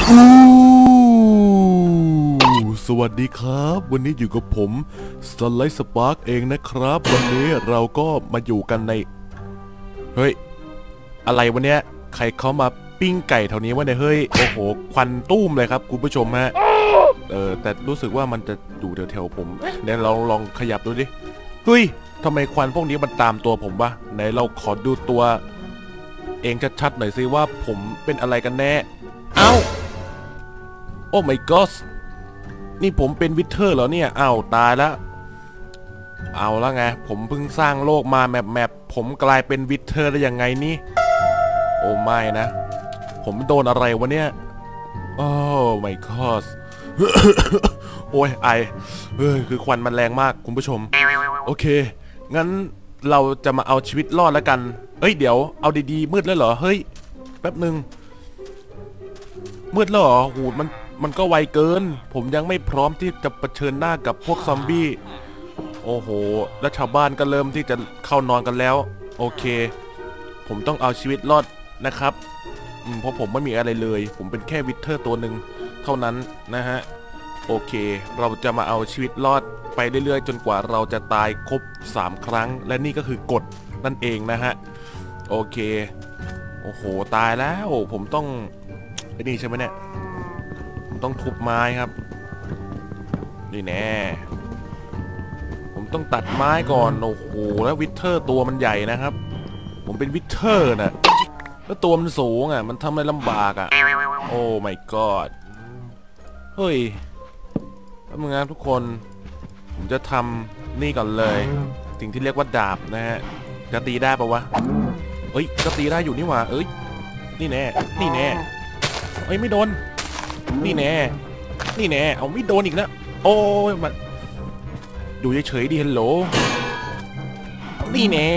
สวัสดีครับวันนี้อยู่กับผมสไลด์สปาร์กเองนะครับวันนี้เราก็มาอยู่กันในเฮ้ยอะไรวันเนี้ยใครเขามาปิ้งไก่แถวนี้วะเนี่ยเฮ้ยโอ้โหควันตุ้มเลยครับคุณผู้ชมฮะแต่รู้สึกว่ามันจะอยู่แถวๆผมเดี๋ยวเราลองขยับดูดิเฮ้ยทำไมควันพวกนี้มันตามตัวผมวะไหนเราขอดูตัวเองชัดๆหน่อยสิว่าผมเป็นอะไรกันแน่เอ้าโอ้ my god นี่ผมเป็นวิเทอร์เหรอเนี่ยอ้าวตายแล้วเอาแล้วไงผมเพิ่งสร้างโลกมาแมปผมกลายเป็นวิเทอร์ได้ยังไงนี่โอ้ไม่นะผมโดนอะไรวะเนี่ยโอ้ my god โอ้ยคือควันมันแรงมากคุณผู้ชมโอเคงั้นเราจะมาเอาชีวิตรอดแล้วกันเอ้ยเดี๋ยวเอาดีๆมืดแล้วเหรอเฮ้ยแป๊บนึงมืดแล้วเหรอหูมันก็ไวเกินผมยังไม่พร้อมที่จะเผชิญหน้ากับพวกซอมบี้โอ้โหแล้วชาวบ้านก็เริ่มที่จะเข้านอนกันแล้วโอเคผมต้องเอาชีวิตรอดนะครับเพราะผมไม่มีอะไรเลยผมเป็นแค่วิเทอร์ตัวหนึ่งเท่านั้นนะฮะโอเคเราจะมาเอาชีวิตรอดไปเรื่อยๆจนกว่าเราจะตายครบ3 ครั้งและนี่ก็คือกฎนั่นเองนะฮะโอเคโอ้โหตายแล้วผมต้องไอ้นี่ใช่ไหมเนี่ยผมต้องทุบไม้ครับนี่แน่ผมต้องตัดไม้ก่อนโอ้โหแล้ววิเทอร์ตัวมันใหญ่นะครับผมเป็นวิเทอร์นะแล้วตัวมันสูงอ่ะมันทำให้ลำบากอ่ะโอ้ my god เฮ้ยแล้วมึงนะทุกคนผมจะทำนี่ก่อนเลยสิ่งที่เรียกว่าดาบนะฮะจะตีได้ปะวะเอ้ยก็ตีได้อยู่นี่หว่าเอ้ยนี่แน่นี่แน่เอ้ยไม่โดนนี่แน่นี่แน่เอาไม่โดนอีกนะโอ้ยมันดูเฉยๆดิฮัลโหลนี่แน่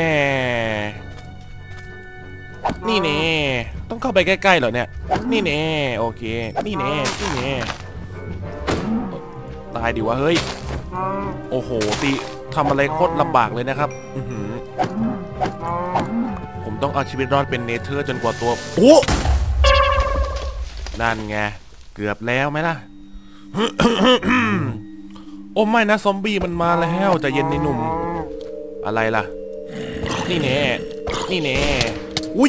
นี่แน่ต้องเข้าไปใกล้ๆเหรอเนี่ยนี่แน่โอเคนี่แน่นี่แน่ตายดิวะเฮ้ยโอ้โหตีทำอะไรโคตรลำบากเลยนะครับผมต้องเอาชีวิตรอดเป็นเนเธอร์จนกว่าตัวโอ้นั่นไงเกือบแล้วไหมล่ะ โอ้ไม่นะซอมบี้มันมาแล้วใจเย็นในหนุ่มอะไรล่ะนี่แน่นี่แน่อุ้ย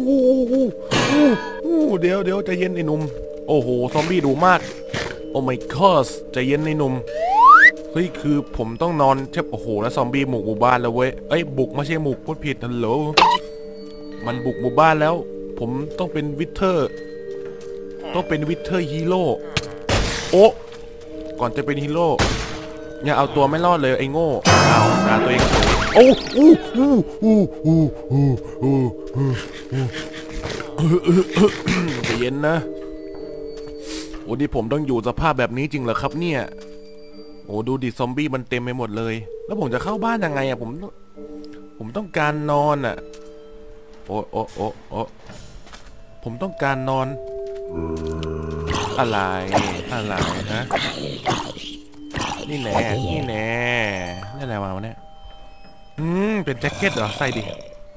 เดี๋ยวใจเย็นในหนุ่มโอ้โหซอมบี้ดุมากโอ้ my god ใจเย็นในหนุ่มเฮ้ยคือผมต้องนอนเช็บโอ้โหแล้วซอมบี้บุกหมู่บ้านแล้วเว้ยเอ้ยบุกไม่ใช่บุกพูดผิดฮัลโหลมันบุกหมู่บ้านแล้วผมต้องเป็นวิเทอร์ฮีโร่โอ้ก่อนจะเป็นฮีโร่อย่าเอาตัวไม่รอดเลยไอ้โง่เอาด่าตัวเองโอ้ใจเย็นนะโอ้ดิผมต้องอยู่สภาพแบบนี้จริงเหรอครับเนี่ยโอ้ดูดิซอมบี้มันเต็มไปหมดเลยแล้วผมจะเข้าบ้านยังไงอะผมต้องการนอนอะโอ้ผมต้องการนอนอะไรฮะนี่แน่นี่อะไรวะเนี่ยเป็นแจ็คเก็ตเหรอใส่ดิ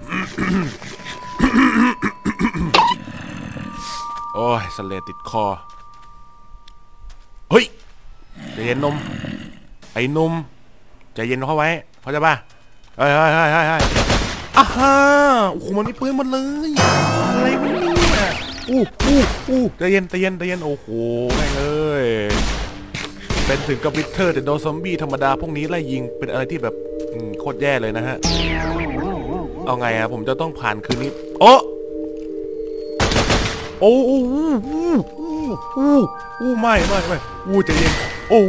โอ้ยสเลดติดคอเฮ้ยใจเย็นนมไอ้นุ่มใจเย็นเข้าไว้เข้าใจป่ะเฮ้ยอ่ะฮะโอ้โหมันมีปืนหมดเลยอะไรวะเนี่ยใจเย็นโอ้โหแม่งเอ้ยเป็นถึงกับวิเทอร์แต่โดนซอมบี้ธรรมดาพวกนี้ไล่ยิงเป็นอะไรที่แบบโคตรแย่เลยนะฮะเอาไงอะผมจะต้องผ่านคืนนี้โอ้ไม่ใจเย็นโอ้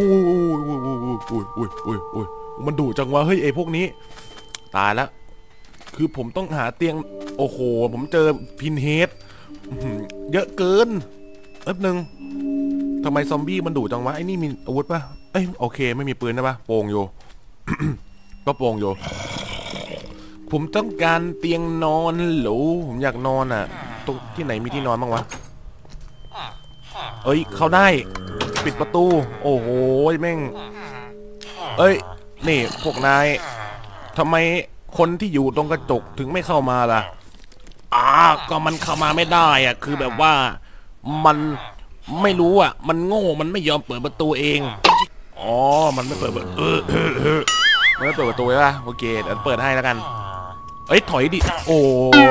มันดุจังวะเฮ้ยไอพวกนี้ตายแล้วคือผมต้องหาเตียงโอ้โหผมเจอพินเฮดเยอะเกินแป๊บนึงทำไมซอมบี้มันดุจังวะไอ้นี่มีอาวุธปะเอ้ยโอเคไม่มีปืนนะปะโป่งอยู่ ก็โป่งอยู่ผมต้องการเตียงนอนหรูผมอยากนอนอ่ะตรงที่ไหนมีที่นอนบ้างวะเอ้ยเข้าได้ปิดประตูโอ้โหแม่งเอ้ยนี่พวกนายทำไมคนที่อยู่ตรงกระจกถึงไม่เข้ามาล่ะก็มันเข้ามาไม่ได้อ่ะคือแบบว่าไม่รู้อ่ะมันโง่มันไม่ยอมเปิดประตูเองอ๋อมันไม่เปิดมันไม่เปิดประตูใช่ป่ะโอเคเดี๋ยวเปิดให้แล้วกันเอ้ยถอยดิโอ้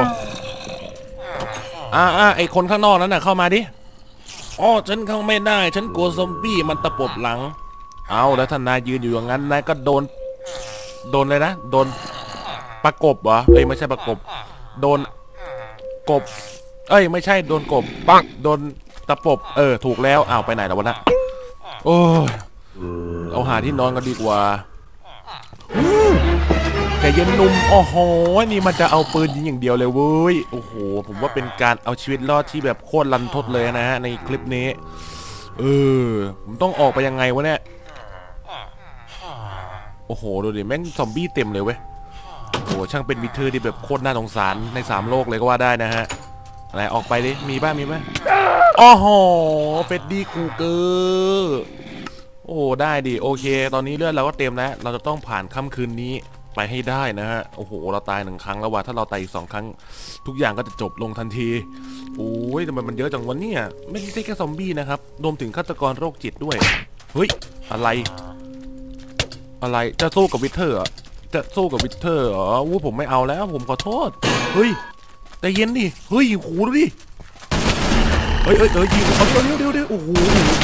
ไอคนข้างนอกนั้นน่ะเข้ามาดิอ๋อฉันเข้าไม่ได้ฉันกลัวซอมบี้มันตะปบหลังเอาแล้วท่านนายยืนอยู่อย่างนั้นนายก็โดนเลยนะโดนประกบเหรอเอ้ยไม่ใช่ประกบโดนกบเอ้ยไม่ใช่โดนกบปังโดนตะปบถูกแล้วอ้าวไปไหนแล้ววะนะโอ้ยเอาหาที่นอนกันดีกว่าแต่เย็นนุ่มโอ้โหนี่มันจะเอาปืนยิงอย่างเดียวเลยเว้ยโอ้โหผมว่าเป็นการเอาชีวิตรอดที่แบบโคตรรันทดเลยนะฮะในคลิปนี้ผมต้องออกไปยังไงวะเนี่ยโอ้โหดูดิแม่งซอมบี้เต็มเลยเว้ยโอ้ช่างเป็นวิเทอร์ที่แบบโคตรน่าสงสารใน3โลกเลยก็ว่าได้นะฮะอะไรออกไปดิมีบ้างโอ้โหเฟดดี้คูเกอร์โอ้ได้ดิโอเคตอนนี้เลือดเราก็เต็มแล้วเราจะต้องผ่านค่ำคืนนี้ไปให้ได้นะฮะโอ้โหเราตาย1 ครั้งแล้วว่ะถ้าเราตายอีก2 ครั้งทุกอย่างก็จะจบลงทันทีโอ้ยทำไมมันเยอะจังวันนี้ไม่ใช่แค่ซอมบี้นะครับรวมถึงฆาตกรโรคจิตด้วยเฮ้ยอะไรจะสู้กับวิเทอร์จะสู้กับวิเทอร์เหรอวู้ผมไม่เอาแล้วผมขอโทษเฮ้ยแต่เย็นดิเฮ้ยโหดูดิเฮ้ยยิงเอาเดี๋ยวโอ้โห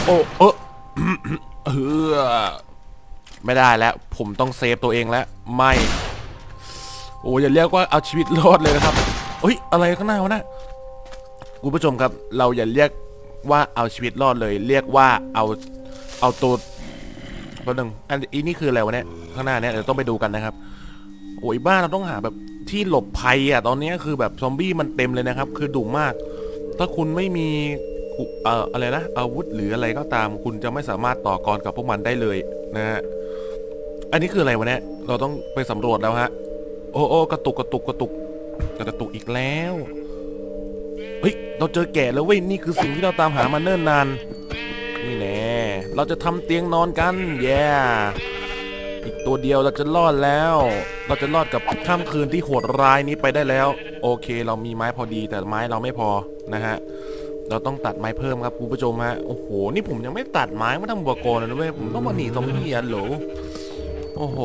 ไม่ได้แล้วผมต้องเซฟตัวเองแล้วไม่โอ้อย่าเรียกว่าเอาชีวิตรอดเลยนะครับเฮ้ยอะไรข้างหน้าวะนะคุณผู้ชมครับเราอย่าเรียกว่าเอาชีวิตรอดเลยเรียกว่าเอาตัวหนึ่งอันนี้คืออะไรวะเนี่ยข้างหน้าเนี่ยเดี๋ยวต้องไปดูกันนะครับโอ้ยบ้านเราต้องหาแบบที่หลบภัยตอนนี้คือแบบซอมบี้มันเต็มเลยนะครับคือดุมากถ้าคุณไม่มีอะไรนะอาวุธหรืออะไรก็ตามคุณจะไม่สามารถต่อกรกับพวกมันได้เลยนะฮะอันนี้คืออะไรวะเนี่ยเราต้องไปสำรวจแล้วฮะโอ้กระตุกอีกแล้วเฮ้ยเราเจอแกะแล้วเว้ยนี่คือสิ่งที่เราตามหามาเนิ่นนานนี่แน่เราจะทำเตียงนอนกันอีกตัวเดียวเราจะรอดแล้วเราจะรอดกับค่ำคืนที่โหดร้ายนี้ไปได้แล้วโอเคเรามีไม้พอดีแต่ไม้เราไม่พอนะฮะเราต้องตัดไม้เพิ่มครับคุณผู้ชมฮะโอ้โหนี่ผมยังไม่ตัดไม้มาทำบัวกรนะเว้ยผมต้องมาหนีซอมบี้เหรอโอ้โห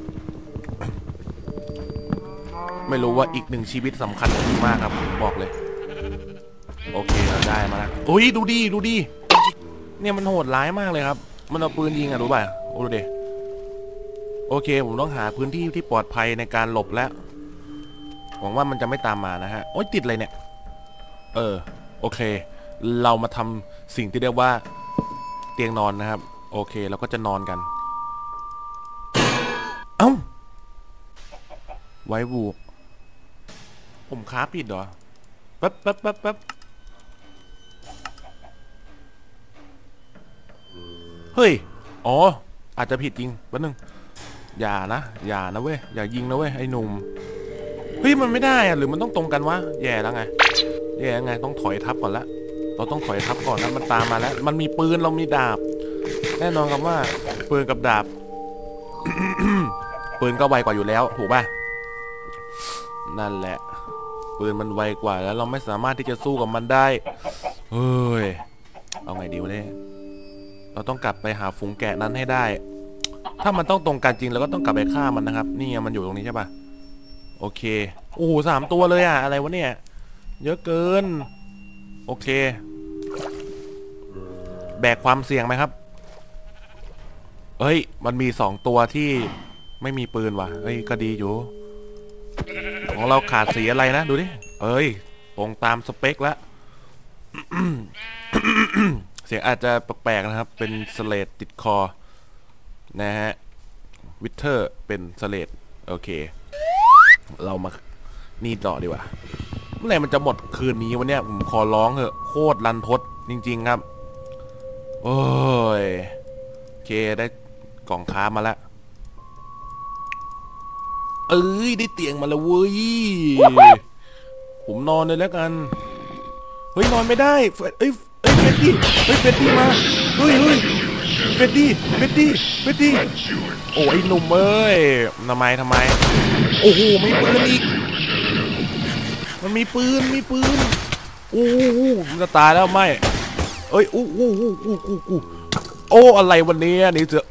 ไม่รู้ว่าอีก1 ชีวิตสำคัญมากครับผมบอกเลยโอเคเราได้มาแล้วโอ้ยดูดิเนี่ยมันโหดร้ายมากเลยครับมันเอาปืนยิงรู้ป่ะโอ้ดูดิโอเคผมต้องหาพื้นที่ที่ปลอดภัยในการหลบแล้วหวังว่ามันจะไม่ตามมานะฮะโอ๊ยติดอะไรเนี่ยโอเคเรามาทำสิ่งที่เรียกว่าเตียงนอนนะครับโอเคเราก็จะนอนกันเอ้าไว้บูผมค้าผิดเหรอแป๊บเฮ้ยอ๋ออาจจะผิดจริงแป๊บนึงอย่านะเว้ยอย่ายิงนะเว้ยไอ้หนุ่มเฮ้ยมันไม่ได้หรือมันต้องตรงกันวะแย่แล้วไงต้องถอยทับก่อนละเราต้องถอยทับก่อนนะมันตามมาแล้วมันมีปืนเรามีดาบแน่นอนครับว่าปืนกับดาบ ปืนก็ไวกว่าอยู่แล้วถูกป่ะนั่นแหละปืนมันไวกว่าแล้วเราไม่สามารถที่จะสู้กับมันได้เฮ้ยเอาไงดีวะเนี่ยเราต้องกลับไปหาฝูงแกะนั้นให้ได้ถ้ามันต้องตรงกันจริงเราก็ต้องกลับไปฆ่ามันนะครับนี่มันอยู่ตรงนี้ใช่ป่ะโอเคโอ้โห3 ตัวเลยอะไรวะเนี่ยเยอะเกินโอเคแบกความเสี่ยงไหมครับเฮ้ยมันมี2 ตัวที่ไม่มีปืนว่ะเฮ้ยก็ดีอยู่ของเราขาดสีอะไรนะดูดิเอ้ยตรงตามสเปคแล้ว เสียงอาจจะแปลกๆนะครับเป็นสเลดติดคอนะฮะวิเทอร์เป็นสเลดโอเคเรามานี่ต่อดีกว่าเมื่อไหร่มันจะหมดคืนนี้วันเนี้ยผมขอร้องเถอะโคตรรันทดจริงๆครับโอ้ยโอเคได้กล่องค้ามาแล้วได้เตียงมาแล้วเว้ยผมนอนเลยแล้วกันเฮ้ยนอนไม่ได้เฟดดี้มาเฮ้ยเฟดดี้โอ้ยหนุ่มเอ้ยทำไมโอ้โหไม่ปืนอีกมันมีปืนโอ้โหมันจะตายแล้วไม่เอ้ยอู้โอ้อะไรวันนี้นี่จะ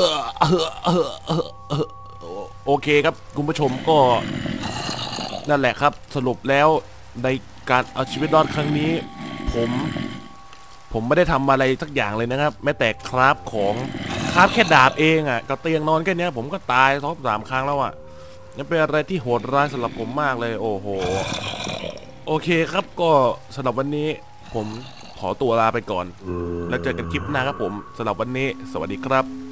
โอเคครับคุณผู้ชมก็นั่นแหละครับสรุปแล้วในการเอาชีวิตรอดครั้งนี้ผมไม่ได้ทำอะไรสักอย่างเลยนะครับแม้แต่คราฟของคราฟแค่ดาบเองอ่ะกับเตียงนอนแค่นี้ผมก็ตายท็อป3 ครั้งแล้วอ่ะนั่นเป็นอะไรที่โหดร้ายสำหรับผมมากเลยโอ้โหโอเคครับก็สำหรับวันนี้ผมขอตัวลาไปก่อนแล้วเจอกันคลิปหน้าครับผมสำหรับวันนี้สวัสดีครับ